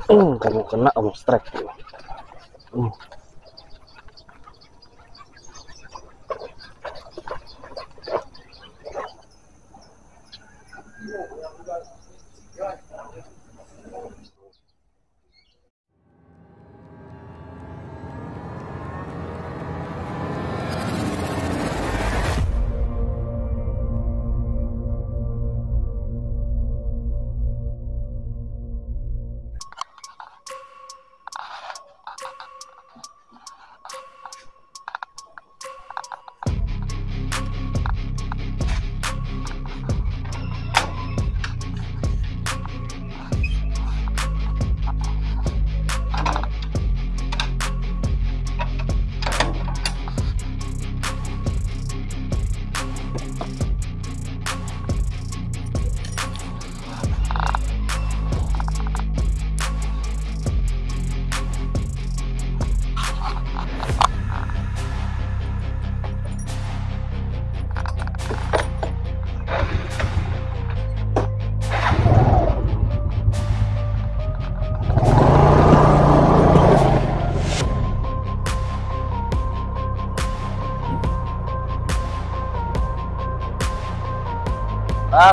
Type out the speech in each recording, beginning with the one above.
Kamu kena kamu strike. Hmm. Ah,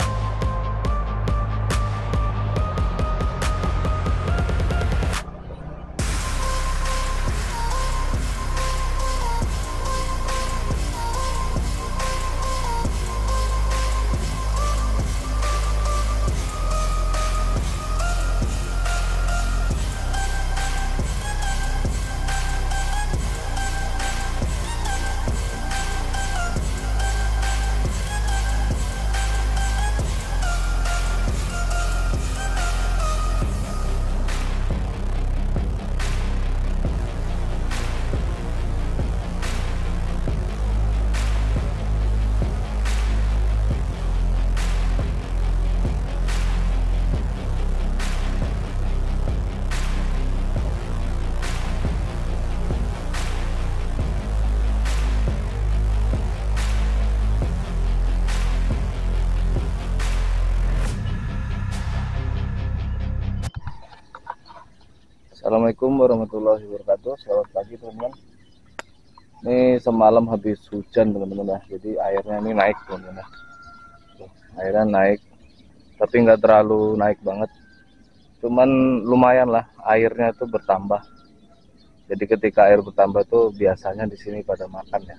Assalamualaikum warahmatullahi wabarakatuh. Selamat pagi teman-teman. Ini semalam habis hujan teman-teman ya. Jadi airnya ini naik teman-teman ya. Airnya naik, tapi nggak terlalu naik banget. Cuman lumayan lah, airnya itu bertambah. Jadi ketika air bertambah tuh biasanya di sini pada makan ya.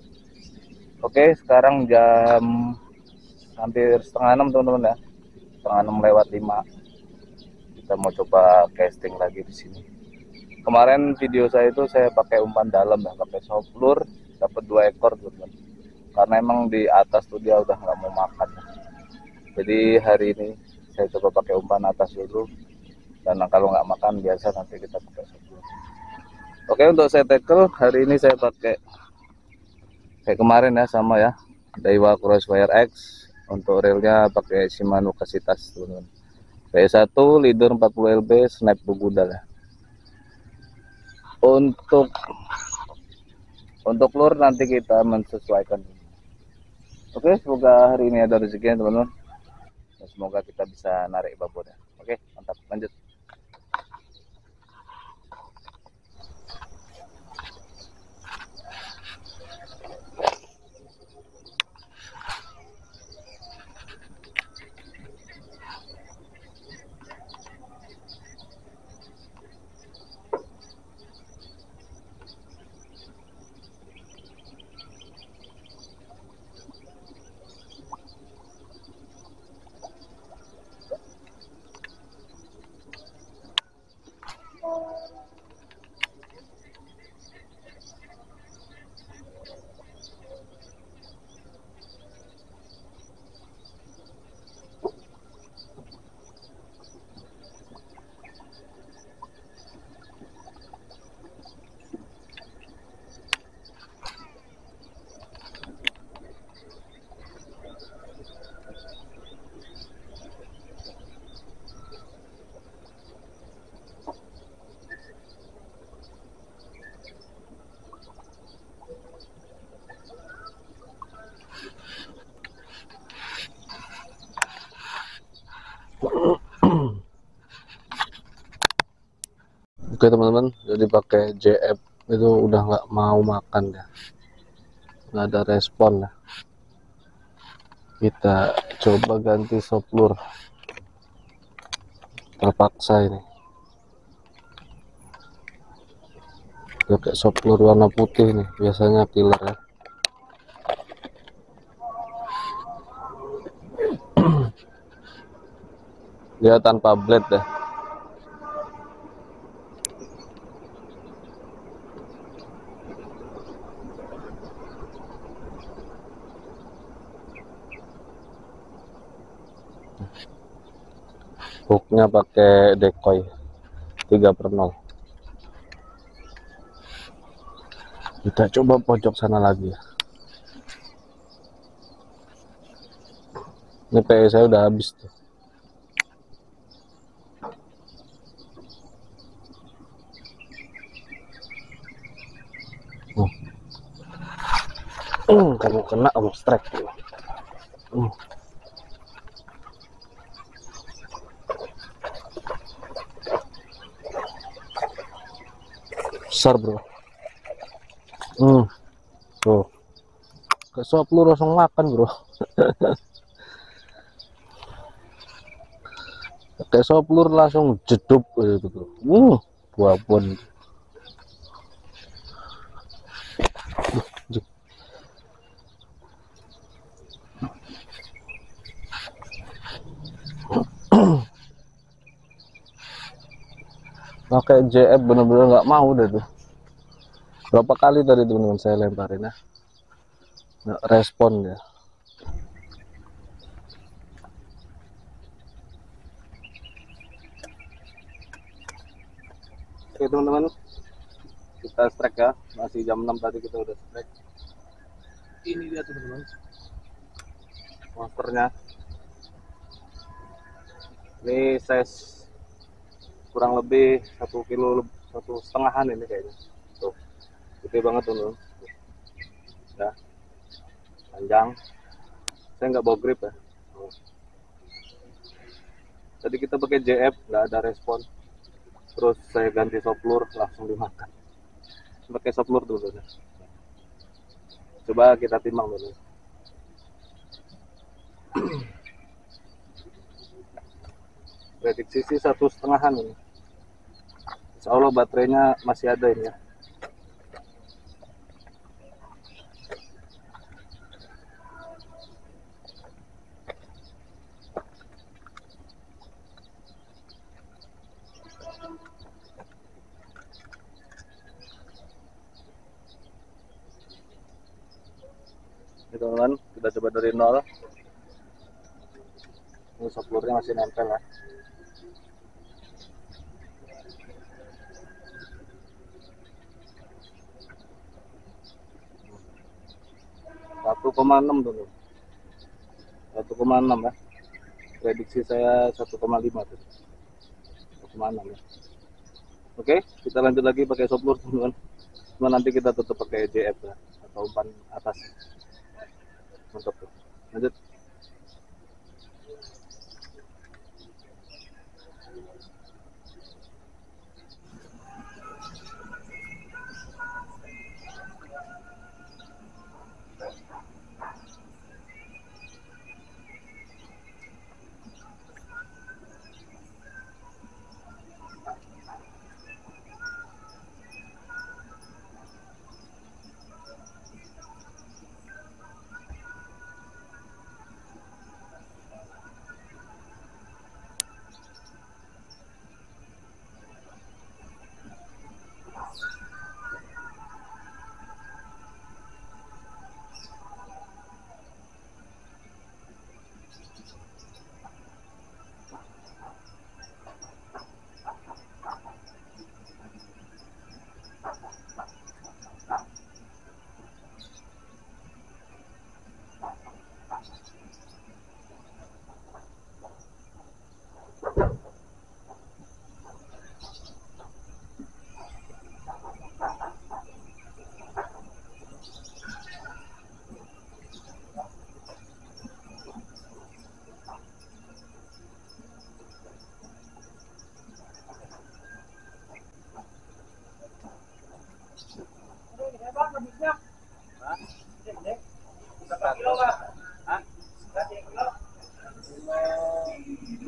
Oke, sekarang jam hampir setengah 6 teman-teman ya. Setengah 6 lewat 5. Kita mau coba casting lagi di sini. Kemarin video saya itu saya pakai umpan dalam ya, pakai soplur, dapat 2 ekor teman-teman. Karena emang di atas tuh dia udah nggak mau makan. Jadi hari ini saya coba pakai umpan atas dulu, dan kalau nggak makan biasa nanti kita pakai soplur. Oke, untuk saya tackle hari ini saya pakai kayak kemarin ya, sama ya, Daiwa Crossfire X. Untuk reelnya pakai Shimano Kasitas teman-teman. PS1 leader 40 lb snap begudal ya. Untuk lure nanti kita menyesuaikan. Oke, semoga hari ini ada rezekinya teman-teman. Semoga kita bisa narik babon ya. Oke, mantap, lanjut. Oke teman-teman, jadi pakai JF itu udah nggak mau makan ya, nggak ada respon ya. Kita coba ganti soplur, terpaksa ini pakai soplur warna putih nih, biasanya killer ya. Dia tanpa blade ya. Hooknya pakai decoy 3/0. Kita coba pojok sana lagi ya. Ini PE saya udah habis tuh. Kamu kena, kamu strike. Besar bro. Tuh. Kayak soplur langsung makan bro. Kayak soplur langsung jedup gitu bro. Buabon. Pakai JF bener-bener nggak mau deh tuh. Berapa kali tadi teman-teman saya lemparin ya, nggak respon ya. Oke teman-teman, kita strike ya, masih jam 6 tadi kita udah strike. Ini dia teman-teman monsternya. Ini size kurang lebih 1,5 kg ini kayaknya. Tuh, gede banget teman-teman. Ya, panjang. Saya nggak bawa grip ya. Tadi kita pakai JF nggak ada respon, terus saya ganti soplur langsung dimakan. Pakai soplur dulu ya. Coba kita timbang dulu. Prediksi sih 1,5 ini. Insya Allah baterainya masih ada ini ya. Ini teman-teman, kita coba dari nol. Ini soplurnya masih nempel ya. Satu koma enam dulu. 1,6 ya. Prediksi saya 1,5 tuh. 1,6 ya. Oke, kita lanjut lagi pakai soplur teman-teman. Cuma nanti kita tutup pakai JF ya, atau umpan atas. Mantap tuh. Lanjut.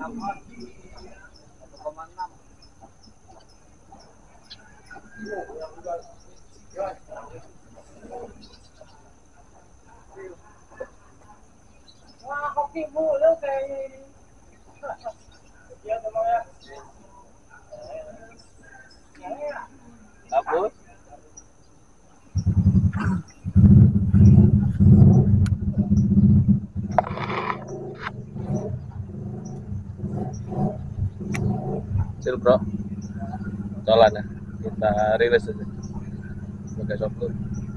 Tapos, chill bro, jalan ya. Kita rilis aja pakai softload.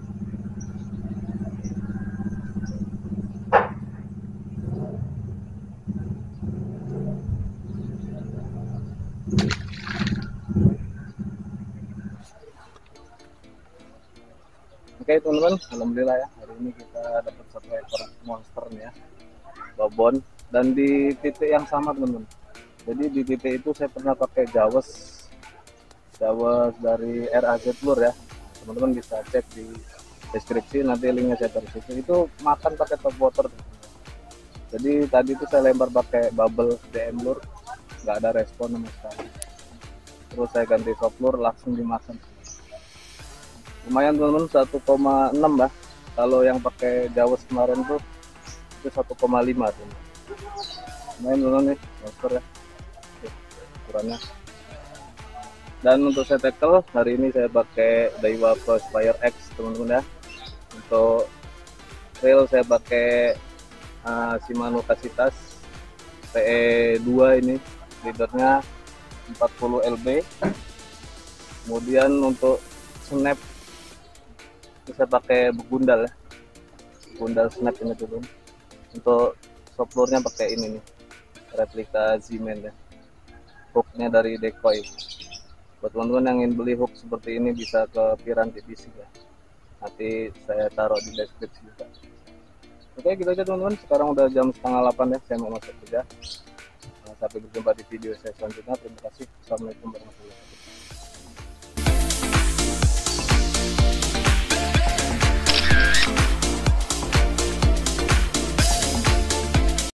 Oke teman-teman, alhamdulillah ya, hari ini kita dapat satu ekor monster nih ya, babon, dan di titik yang sama teman-teman. Jadi di titik itu saya pernah pakai Jawas dari RAZ Lure ya, teman-teman bisa cek di deskripsi, nanti linknya saya taruh situ. Itu makan pakai top water teman-teman. Jadi tadi itu saya lempar pakai bubble DM Lure, nggak ada respon sama sekali. Terus saya ganti soft lure, langsung dimakan. Lumayan teman-teman, 1,6 lah. Kalau yang pakai Jawas kemarin tuh itu 1,5 tuh. Lumayan teman-teman nih, monster ya. Oke, ukurannya. Dan untuk saya tackle hari ini saya pakai Daiwa Crossfire X teman-teman ya. Untuk reel saya pakai Shimano Kasitas PE2 ini, leadernya 40 LB. Kemudian untuk snap saya pakai begundal ya, gundal snap ini dulu. Untuk soft lure-nya pakai ini nih, replika Z-Man ya, hooknya dari Decoy. Buat teman-teman yang ingin beli hook seperti ini bisa ke Piranti Fishing ya, nanti saya taruh di deskripsi juga. Oke gitu aja teman-teman, sekarang udah jam 7:30 ya, saya mau masuk kerja. Sampai berjumpa di video saya selanjutnya. Terima kasih. Assalamualaikum warahmatullahi wabarakatuh.